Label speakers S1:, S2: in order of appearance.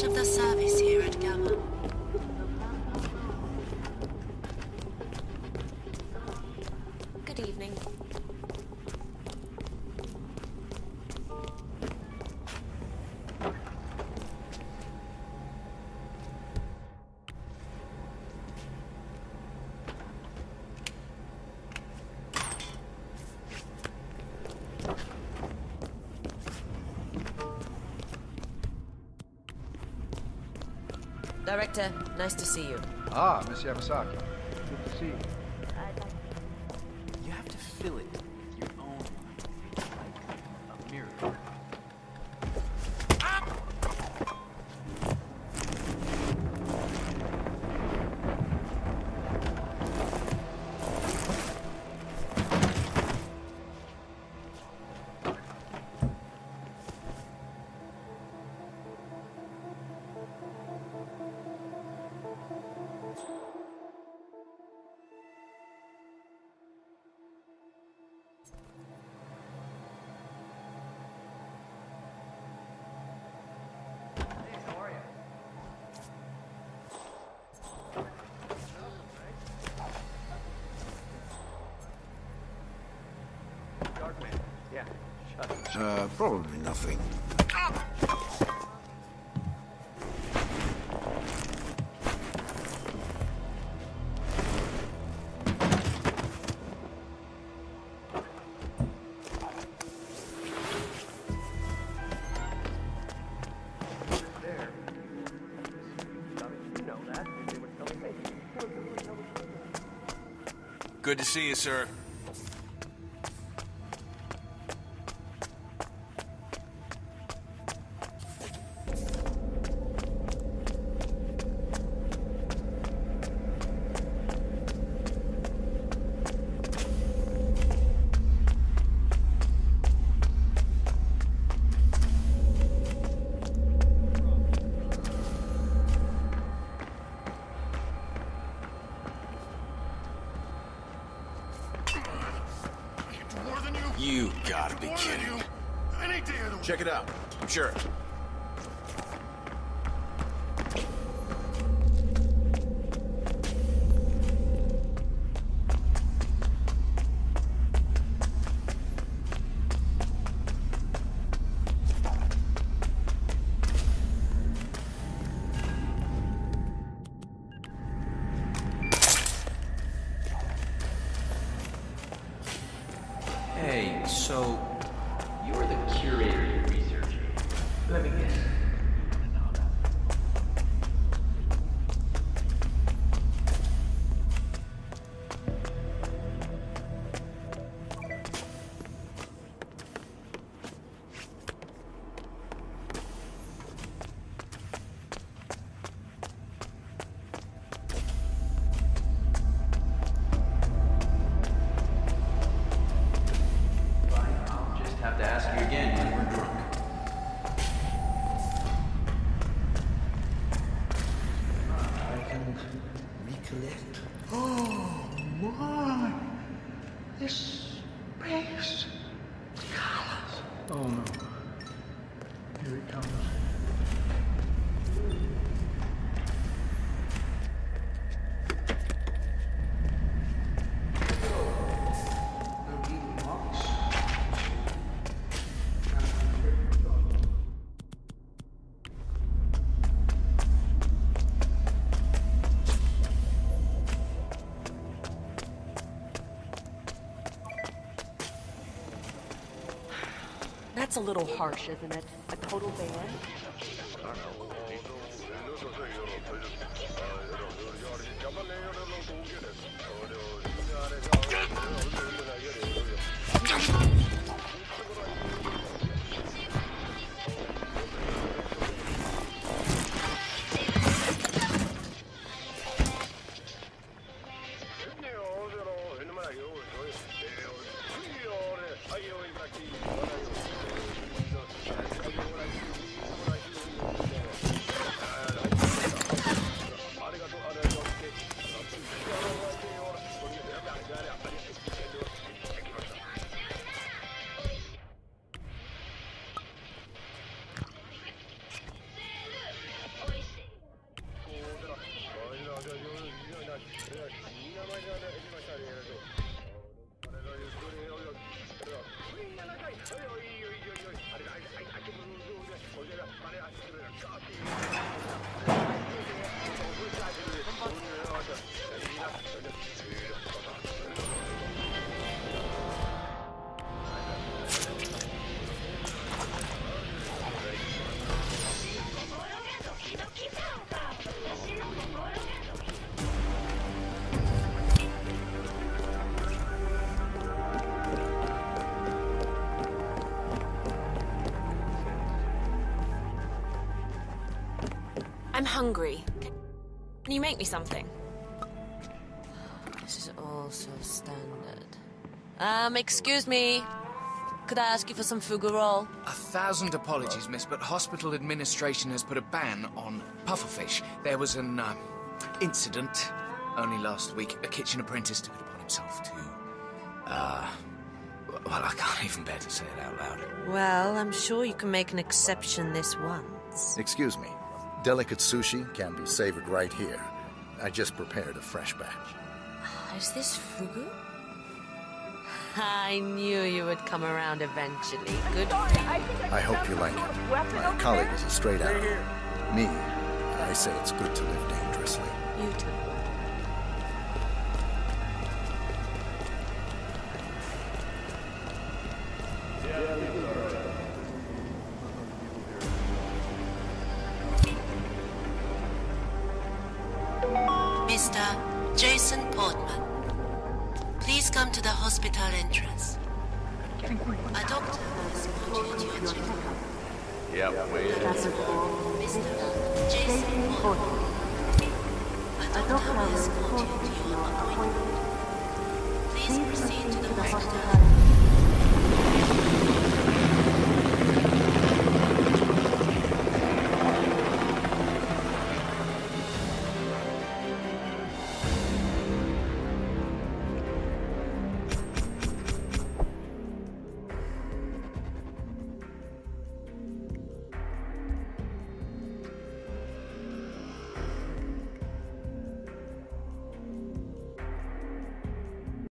S1: of the service here at Gamma. Good evening. Director, nice to see you.
S2: Ah, Miss Yamasaki. Good to see you.
S3: You have to fill it with your own light, like a mirror.
S4: Probably nothing.
S5: Good to see you, sir. You gotta be kidding. Check it out. I'm sure.
S3: Hey, so you're the curator of research. Let me guess. Have to ask you again when we're drunk.
S4: I can recollect. Oh my! This space colors.
S2: Oh no. Here it comes.
S1: That's a little harsh, isn't it? A total ban?
S6: I'm hungry. Can you make me something? This is all so standard. Excuse me. Could I ask you for some fugu roll?
S3: 1,000 apologies, miss, but hospital administration has put a ban on pufferfish. There was an, incident only last week. A kitchen apprentice took it upon himself to, well, I can't even bear to say it out loud.
S6: Well, I'm sure you can make an exception this once.
S7: Excuse me. Delicate sushi can be savored right here. I just prepared a fresh batch.
S6: Is this fugu? I knew you would come around eventually. Good.
S7: I hope you like it. My colleague is a straight arrow. Me, I say it's good to live dangerously.
S6: You too.
S8: Mr. Jason Portman, please come to the hospital entrance. A doctor has called you to your checkup.
S5: Yep, wait.
S8: Mr. Jason Portman, a doctor has called you to your appointment. Please proceed to the hospital.